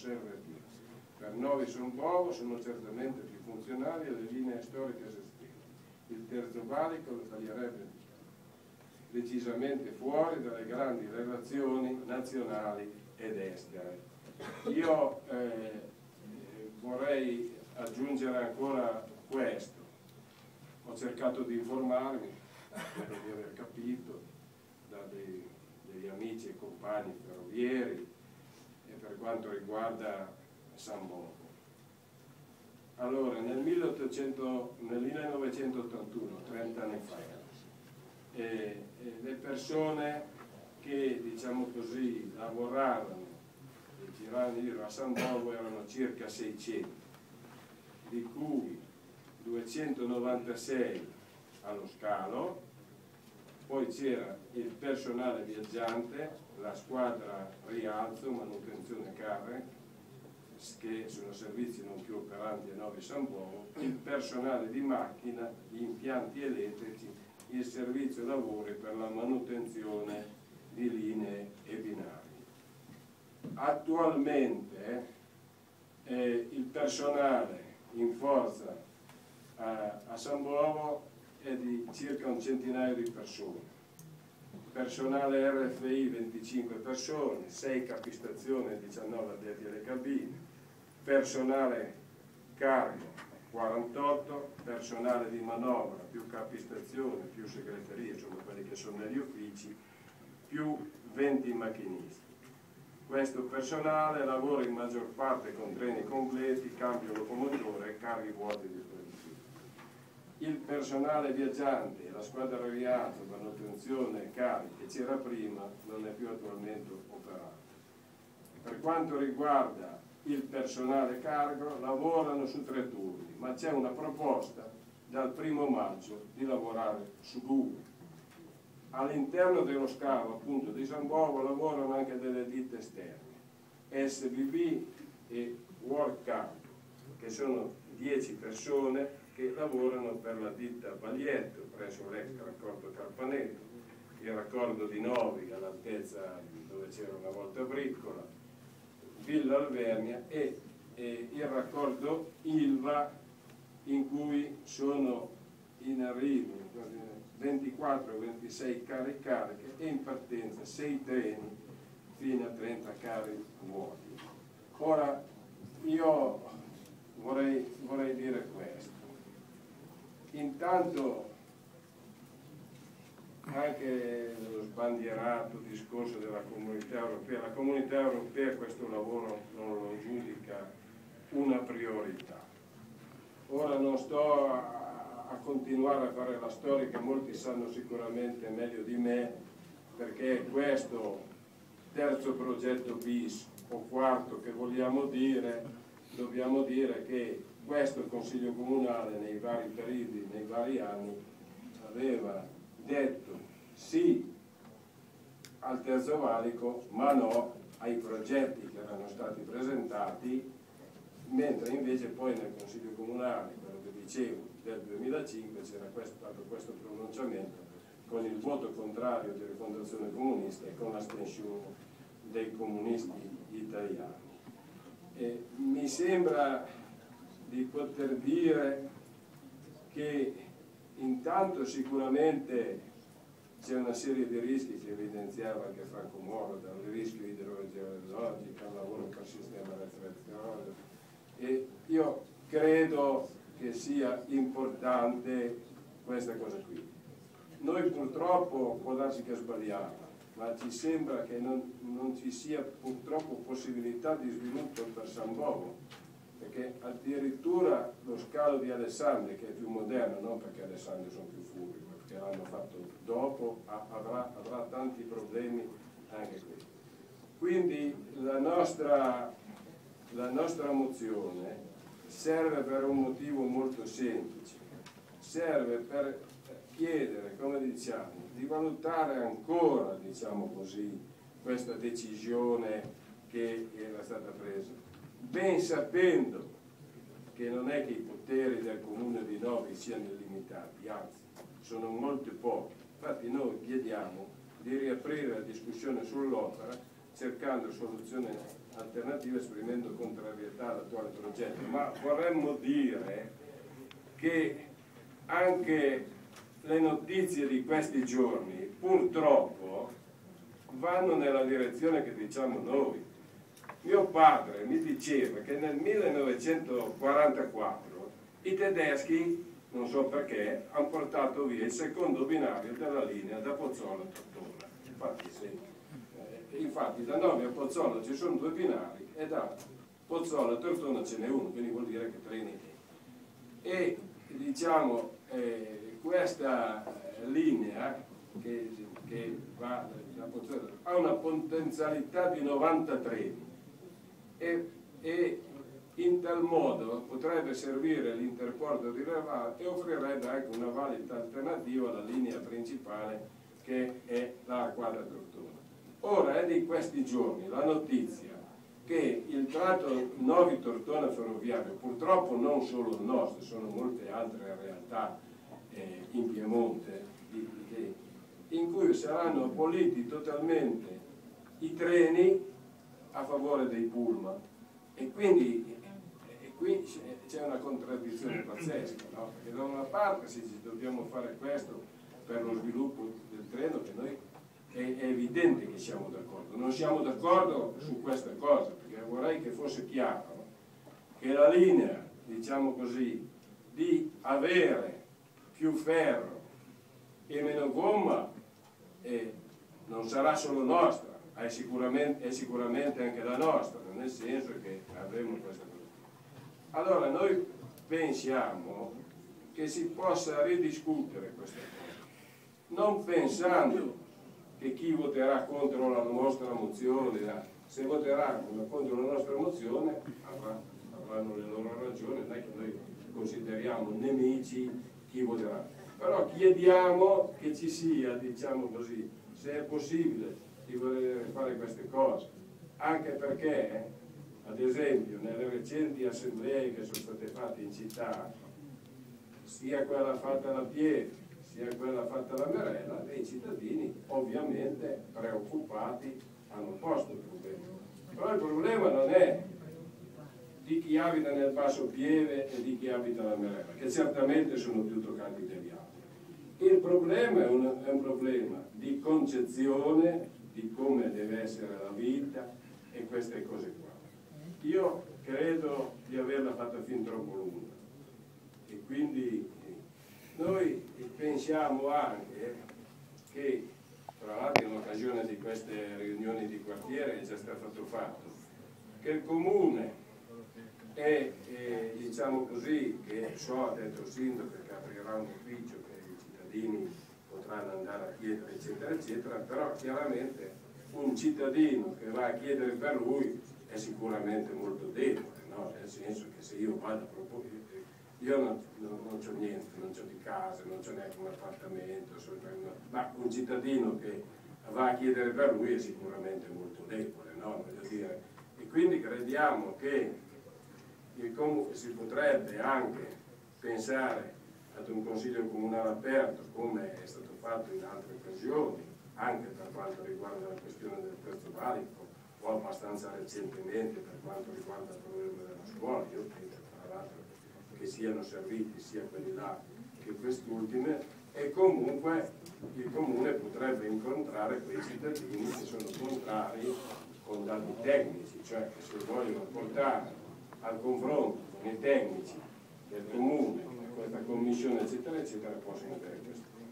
serve più. Per Novi San Bovo sono certamente più funzionali le linee storiche esistenti. Il Terzo Valico lo taglierebbe decisamente fuori dalle grandi relazioni nazionali ed estere. Io vorrei aggiungere ancora questo. Ho cercato di informarmi, spero di aver capito, degli amici e compagni ferrovieri e per quanto riguarda San Bovo. Allora, nel 1981, 30 anni fa, le persone che, diciamo così, lavoravano e giravano in giro a San Bovo erano circa 600, di cui 296 allo scalo, poi c'era il personale viaggiante, la squadra rialzo, manutenzione carre, che sono servizi non più operanti a Novi San Bovo, il personale di macchina, gli impianti elettrici, il servizio lavori per la manutenzione di linee e binari. Attualmente il personale in forza a San Bovo è di circa un centinaio di persone, personale RFI 25 persone, 6 capistazioni e 19 addetti alle cabine, personale carico 48, personale di manovra più capistazione più segreteria, insomma quelli che sono negli uffici, più 20 macchinisti. Questo personale lavora in maggior parte con treni completi, cambio locomotore e carri vuoti di produzione. Il personale viaggiante e la squadra rialzo, manutenzione e carichi che c'era prima non è più attualmente operante. Per quanto riguarda il personale cargo, lavorano su 3 turni, ma c'è una proposta dal 1° maggio di lavorare su 2. All'interno dello scalo appunto di San Bovo lavorano anche delle ditte esterne, SBB e World Cargo, che sono 10 persone che lavorano per la ditta Baglietto presso l'ex raccordo Carpaneto, il raccordo di Novi all'altezza dove c'era una volta Briccola, Villa Alvernia e il raccordo Ilva, in cui sono in arrivo 24-26 carri cariche e in partenza 6 treni fino a 30 carri vuoti. Ora io vorrei dire questo. Intanto anche lo sbandierato discorso della Comunità Europea, la Comunità Europea questo lavoro non lo giudica una priorità. Ora non sto a continuare a fare la storia che molti sanno sicuramente meglio di me, perché questo terzo progetto bis o quarto che vogliamo dire, dobbiamo dire che questo Consiglio Comunale nei vari periodi, nei vari anni, aveva detto sì al terzo valico ma no ai progetti che erano stati presentati, mentre invece poi nel Consiglio Comunale, quello che dicevo, del 2005 c'era stato questo pronunciamento con il voto contrario di Rifondazione Comunista e con l'astensione dei comunisti italiani. E mi sembra di poter dire che intanto sicuramente c'è una serie di rischi che evidenziava anche Franco Moro, dal rischio idrogeologico al lavoro per il sistema retrezionario, e io credo che sia importante questa cosa qui. Noi purtroppo, può darsi che sbagliamo, ma ci sembra che non ci sia purtroppo possibilità di sviluppo per San Bovo, perché addirittura lo scalo di Alessandria, che è più moderno, non perché Alessandria sono più furbi, ma perché l'hanno fatto dopo, avrà tanti problemi anche qui. Quindi la nostra mozione serve per un motivo molto semplice, serve per chiedere, come diciamo, di valutare ancora, diciamo così, questa decisione che era stata presa, ben sapendo che non è che i poteri del Comune di Novi siano illimitati, anzi, sono molto pochi. Infatti noi chiediamo di riaprire la discussione sull'opera cercando soluzioni alternativa esprimendo contrarietà all'attuale progetto, ma vorremmo dire che anche le notizie di questi giorni purtroppo vanno nella direzione che diciamo noi. Mio padre mi diceva che nel 1944 i tedeschi, non so perché, hanno portato via il secondo binario della linea da Pozzola a Tortona. Infatti da Novi a Pozzola ci sono 2 binari e da Pozzola a Tortona ce n'è uno, quindi vuol dire che treni. E diciamo questa linea che va da Pozzola ha una potenzialità di 90 treni e in tal modo potrebbe servire l'interporto di Reval e offrirebbe anche una valida alternativa alla linea principale che è la Quadra Tortona. Ora è di questi giorni la notizia che il tratto Novi-Tortona ferroviario, purtroppo non solo il nostro, sono molte altre realtà in Piemonte, in cui saranno aboliti totalmente i treni a favore dei pullman, e quindi qui c'è una contraddizione pazzesca, no? Perché da una parte dobbiamo fare questo per lo sviluppo del treno, che noi è evidente che siamo d'accordo, non siamo d'accordo su questa cosa, perché vorrei che fosse chiaro che la linea, diciamo così, di avere più ferro e meno gomma non sarà solo nostra, è sicuramente anche la nostra, nel senso che avremo questa cosa. Allora noi pensiamo che si possa ridiscutere questa cosa, non pensando che chi voterà contro la nostra mozione, se voterà contro la nostra mozione avranno le loro ragioni, non è che noi consideriamo nemici chi voterà, però chiediamo che ci sia, diciamo così, se è possibile, di voler fare queste cose, anche perché ad esempio nelle recenti assemblee che sono state fatte in città, sia quella fatta alla Pieve sia quella fatta alla Merella, dei cittadini ovviamente preoccupati hanno posto il problema. Però il problema non è di chi abita nel Basso Pieve e di chi abita alla Merella, che certamente sono più toccati degli altri. Il problema è un problema di concezione di come deve essere la vita e queste cose qua. Io credo di averla fatta fin troppo lunga e quindi noi pensiamo anche che, tra l'altro in occasione di queste riunioni di quartiere è già stato fatto, che il comune è, diciamo così, che so, ha detto il sindaco che aprirà un ufficio che i cittadini potranno andare a chiedere eccetera eccetera, però chiaramente un cittadino che va a chiedere per lui è sicuramente molto debole, no? Nel senso che se io vado a proporre, io non c'ho niente, non c'ho di casa, non c'ho neanche un appartamento, ma un cittadino che va a chiedere per lui è sicuramente molto debole, no? Voglio dire. E quindi crediamo che si potrebbe anche pensare ad un consiglio comunale aperto, come è stato fatto in altre occasioni, anche per quanto riguarda la questione del terzo valico, o abbastanza recentemente per quanto riguarda il problema della scuola. Io penso tra l'altro che siano serviti sia quelli là che quest'ultime, e comunque il comune potrebbe incontrare quei cittadini che sono contrari con dati tecnici, cioè che se vogliono portare al confronto con i tecnici del comune, questa commissione eccetera eccetera, possono avere queste cose.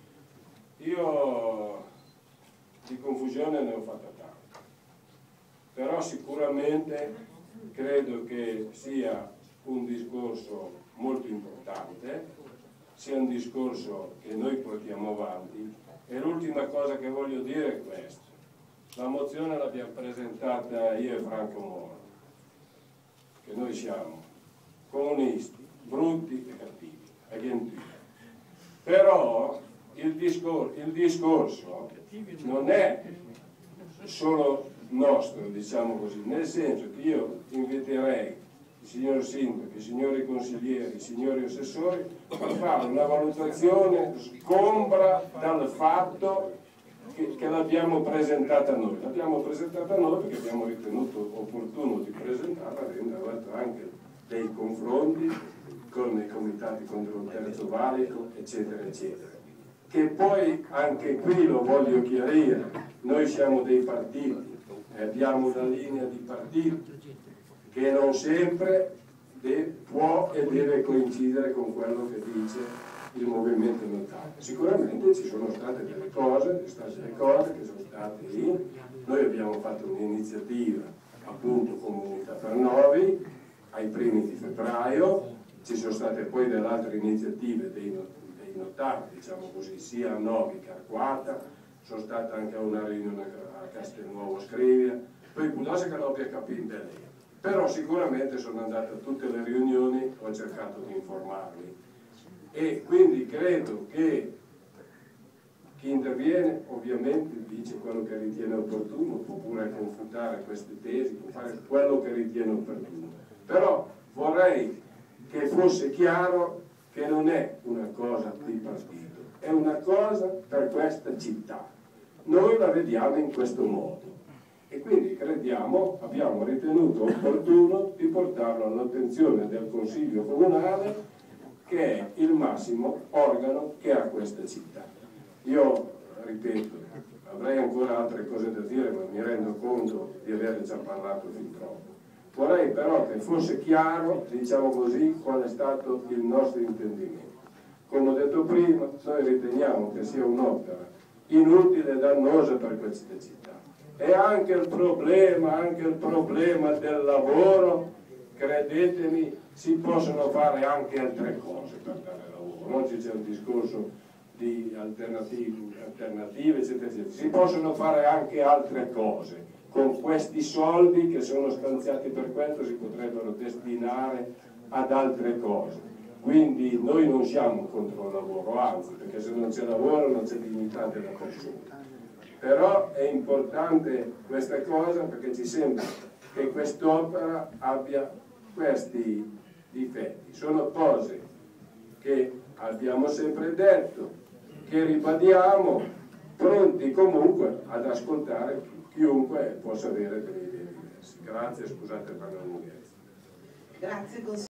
Io di confusione ne ho fatta tanta, però sicuramente credo che sia un discorso molto importante, sia un discorso che noi portiamo avanti, e l'ultima cosa che voglio dire è questo: la mozione l'abbiamo presentata io e Franco Moro, che noi siamo comunisti, brutti e cattivi, agentini, però il discorso non è solo nostro, diciamo così, nel senso che io inviterei il signor sindaco, i signori consiglieri, i signori assessori a fare una valutazione sgombra dal fatto che l'abbiamo presentata noi. L'abbiamo presentata noi perché abbiamo ritenuto opportuno di presentarla, renderla anche dei confronti con i comitati contro il terzo valico, eccetera, eccetera. Che poi anche qui lo voglio chiarire, noi siamo dei partiti e abbiamo una linea di partito che non sempre può e deve coincidere con quello che dice il movimento notaio. Sicuramente ci sono state delle cose, che sono state lì. Noi abbiamo fatto un'iniziativa, appunto, Comunità per Novi, ai primi di febbraio. Ci sono state poi delle altre iniziative dei notai, diciamo così, sia a Novi che a Arquata. Sono stata anche a una riunione a Castelnuovo Scrivia, poi può darsi che non abbia capito lei. Però sicuramente sono andato a tutte le riunioni, ho cercato di informarmi e quindi credo che chi interviene ovviamente dice quello che ritiene opportuno, può pure confutare queste tesi, può fare quello che ritiene opportuno. Però vorrei che fosse chiaro che non è una cosa di partito, è una cosa per questa città. Noi la vediamo in questo modo. E quindi abbiamo ritenuto opportuno di portarlo all'attenzione del Consiglio Comunale, che è il massimo organo che ha questa città. Io, ripeto, avrei ancora altre cose da dire, ma mi rendo conto di aver già parlato fin troppo. Vorrei però che fosse chiaro, diciamo così, qual è stato il nostro intendimento. Come ho detto prima, noi riteniamo che sia un'opera inutile e dannosa per questa città. E anche il problema del lavoro, credetemi, si possono fare anche altre cose per dare lavoro. Oggi c'è un discorso di alternative, eccetera, eccetera. Si possono fare anche altre cose. Con questi soldi che sono stanziati per questo si potrebbero destinare ad altre cose. Quindi noi non siamo contro il lavoro, anzi, perché se non c'è lavoro non c'è dignità della persona. Però è importante questa cosa perché ci sembra che quest'opera abbia questi difetti. Sono cose che abbiamo sempre detto, che ribadiamo, pronti comunque ad ascoltare chiunque possa avere delle idee diverse. Grazie, scusate per la lunghezza. Grazie.